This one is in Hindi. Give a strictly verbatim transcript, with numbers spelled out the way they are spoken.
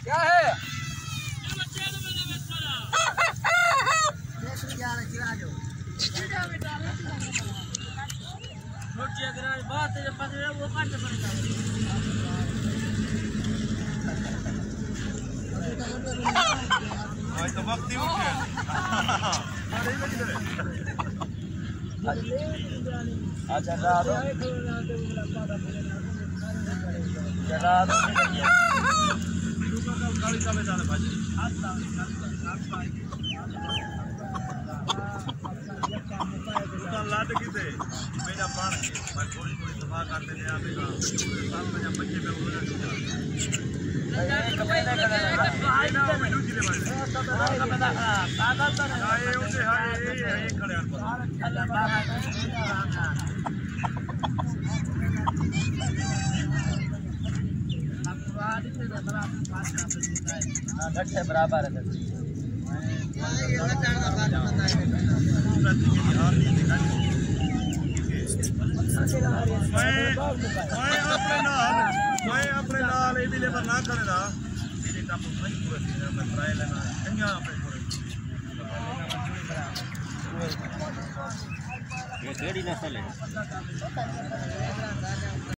क्या है? बात वो काटने पड़ेगा। तो वक्त ही उठ गया। अच्छा चला दो चला दो गाड़ी चले जाने भाई लाट की थे मेरा पान मैं थोड़ी थोड़ी सफा करते थे आप साथ में जब बच्चे में बोले एक महीने का हाय ना मैं दूसरी ले भाई कागज तो हाय उसे हाय ये खड़े हैं घट से बराबर है मैं मैं अपने नाल मैं अपने नाल ये लेबर ना करेगा मेरे टाप नहीं पूरा सीधा मैं ट्रायल लेना कन्या अपने ये केड़ी नस्ल है?